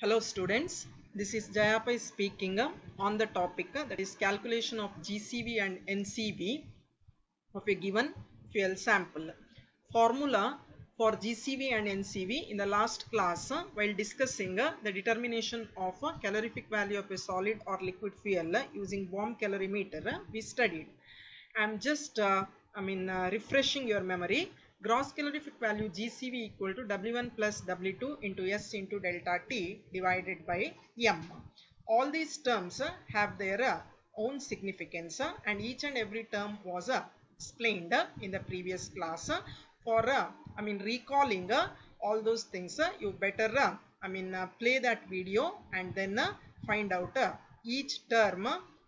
Hello students, this is Jayapai speaking on the topic that is calculation of GCV and NCV of a given fuel sample. Formula for GCV and NCV in the last class while discussing the determination of calorific value of a solid or liquid fuel using bomb calorimeter we studied. I am just refreshing your memory. Gross calorific value GCV equal to W1 plus W2 into S into delta T divided by M. All these terms have their own significance and each and every term was explained in the previous class. For recalling all those things, you better play that video and then find out each term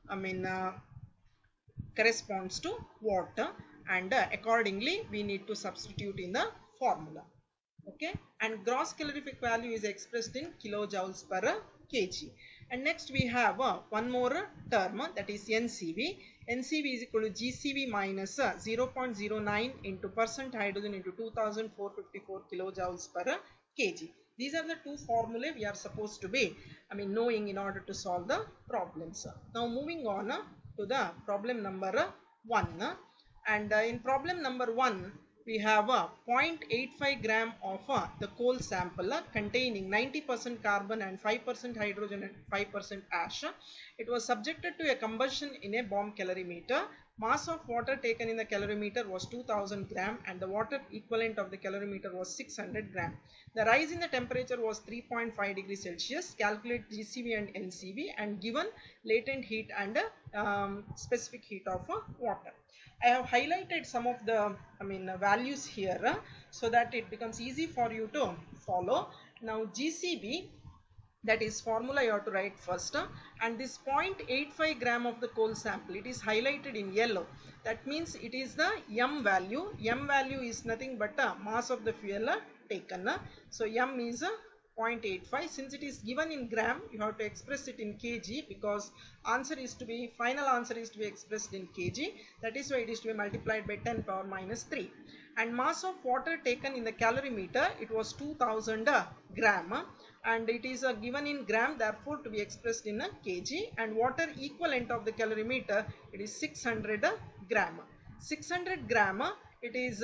corresponds to what and accordingly we need to substitute in the formula. Okay, and gross calorific value is expressed in kilojoules per kg. And next we have one more term, that is NCV. NCV is equal to GCV minus 0.09 into percent hydrogen into 2454 kilojoules per kg. These are the two formulae we are supposed to be knowing in order to solve the problems. Now moving on to the problem number 1. And in problem number 1 we have a 0.85 gram of the coal sample containing 90% carbon and 5% hydrogen and 5% ash. It was subjected to a combustion in a bomb calorimeter. Mass of water taken in the calorimeter was 2000 gram and the water equivalent of the calorimeter was 600 gram. The rise in the temperature was 3.5 degrees Celsius. Calculate GCV and NCV and given latent heat and specific heat of water. I have highlighted some of the values here so that it becomes easy for you to follow. Now GCV, that is formula you have to write first, and this 0.85 gram of the coal sample, it is highlighted in yellow. That means it is the M value. M value is nothing but mass of the fuel taken. So M is 0.85. Since it is given in gram, you have to express it in kg because final answer is to be expressed in kg. That is why it is to be multiplied by 10 power minus 3. And mass of water taken in the calorimeter, it was 2000 gram and it is given in gram, therefore to be expressed in a kg. And water equivalent of the calorimeter, it is 600 gram. 600 gram, it is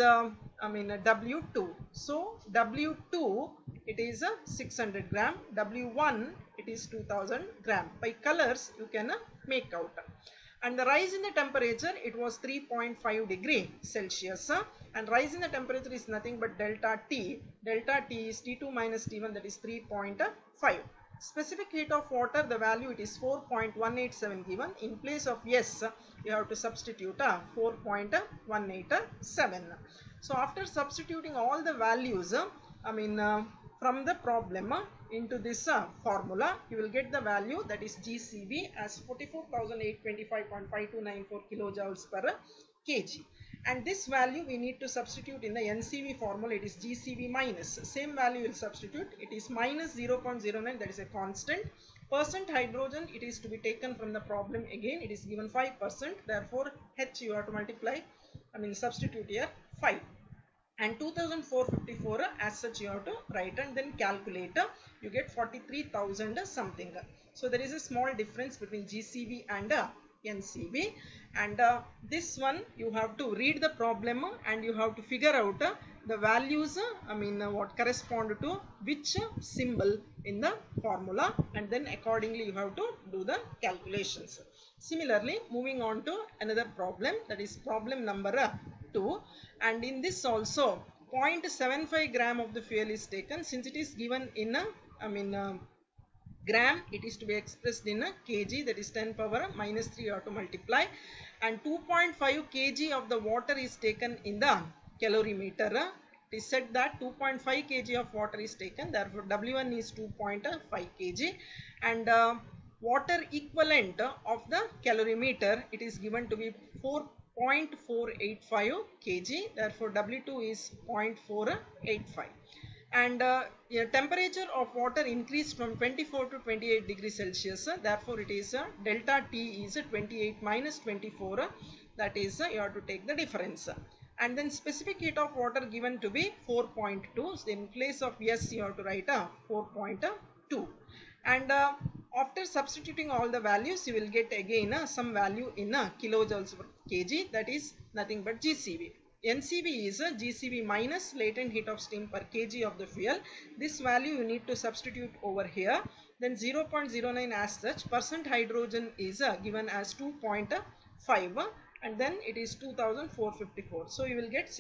W2. So W2, it is 600 gram. W1, it is 2000 gram. By colors you can make out. And the rise in the temperature, it was 3.5 degree Celsius. And rise in the temperature is nothing but delta T. Delta T is T2 minus T1, that is 3.5. Specific heat of water, the value it is 4.187 given. In place of S, you have to substitute 4.187. So after substituting all the values, from the problem into this formula, you will get the value, that is GCV as 44,825.5294 kilojoules per kg. And this value we need to substitute in the NCV formula. It is GCV minus, same value will substitute, it is minus 0.09, that is a constant. Percent hydrogen, it is to be taken from the problem again, it is given 5%, therefore H you have to multiply, substitute here 5. And 2454 as such you have to write and then calculate, you get 43,000 something. So there is a small difference between GCV and NCV, and this one you have to read the problem and you have to figure out the values what correspond to which symbol in the formula, and then accordingly you have to do the calculations. Similarly, moving on to another problem, that is problem number 2, and in this also 0.75 gram of the fuel is taken. Since it is given in gram, it is to be expressed in a kg, that is 10 power minus 3 you have to multiply. And 2.5 kg of the water is taken in the calorimeter. It is said that 2.5 kg of water is taken, therefore W1 is 2.5 kg. And water equivalent of the calorimeter, it is given to be 4.485 kg, therefore W2 is 0.485. And temperature of water increased from 24 to 28 degrees Celsius, therefore it is delta T is 28 minus 24, that is you have to take the difference. And then specific heat of water given to be 4.2, so in place of S you have to write 4.2. And after substituting all the values, you will get again some value in kilojoules per kg, that is nothing but GCV. NCV is GCV minus latent heat of steam per kg of the fuel. This value you need to substitute over here. Then 0.09 as such, percent hydrogen is given as 2.5 and then it is 2454. So you will get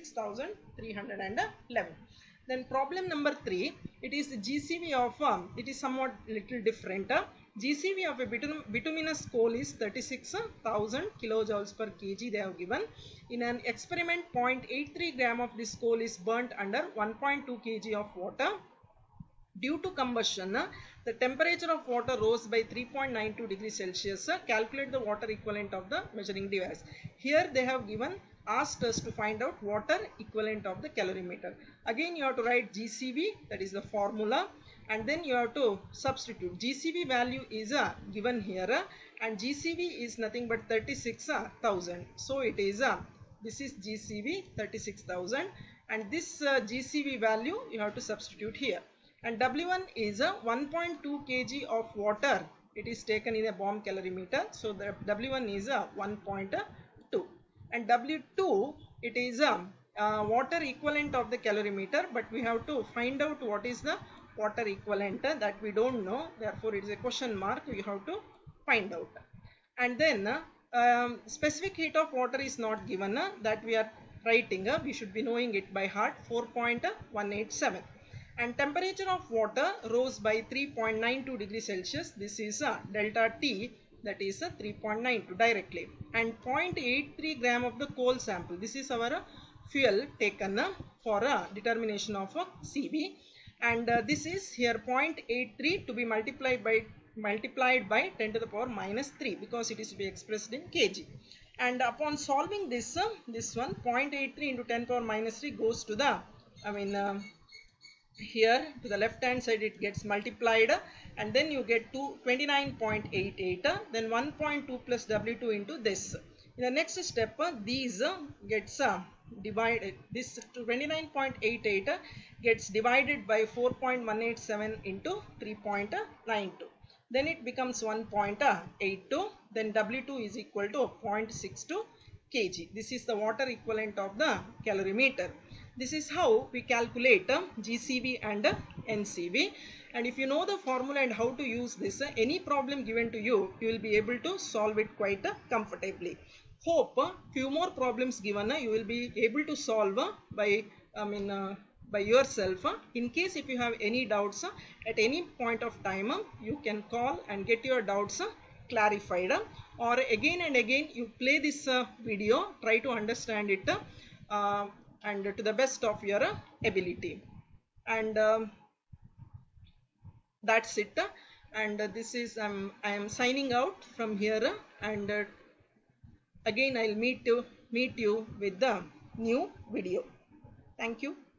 66,311. Then problem number 3, it is the GCV of, it is somewhat little different. GCV of a bituminous coal is 36,000 kilojoules per kg they have given. In an experiment, 0.83 gram of this coal is burnt under 1.2 kg of water. Due to combustion, the temperature of water rose by 3.92 degrees Celsius. Calculate the water equivalent of the measuring device. Here they have asked us to find out water equivalent of the calorimeter. Again you have to write GCV, that is the formula, and then you have to substitute. GCV value is given here and GCV is nothing but 36,000. So it is this is GCV 36,000 and this GCV value you have to substitute here. And W1 is 1.2 kg of water. It is taken in a bomb calorimeter. So the W1 is 1.2. And W2, it is water equivalent of the calorimeter, but we have to find out what is the water equivalent that we don't know. Therefore, it is a question mark. We have to find out. And then specific heat of water is not given that we are writing. We should be knowing it by heart, 4.187. And temperature of water rose by 3.92 degrees Celsius. This is delta T, that is 3.92 directly. And 0.83 gram of the coal sample. This is our fuel taken for determination of CV. And this is here 0.83 to be multiplied by 10 to the power minus 3 because it is to be expressed in kg. And upon solving this, this one 0.83 into 10 power minus 3 goes to the, here to the left hand side it gets multiplied and then you get to 29.88, then 1.2 plus W2 into this. In the next step, these gets divided. This 29.88 gets divided by 4.187 into 3.92. Then it becomes 1.82. Then W2 is equal to 0.62 kg. This is the water equivalent of the calorimeter. This is how we calculate GCV and NCV. And if you know the formula and how to use this, any problem given to you, you will be able to solve it quite comfortably. Hope few more problems given you will be able to solve by yourself. In case if you have any doubts at any point of time, you can call and get your doubts clarified, or again and again you play this video, try to understand it and to the best of your ability. And that's it. And this is I am signing out from here, and again I'll meet you with the new video. Thank you.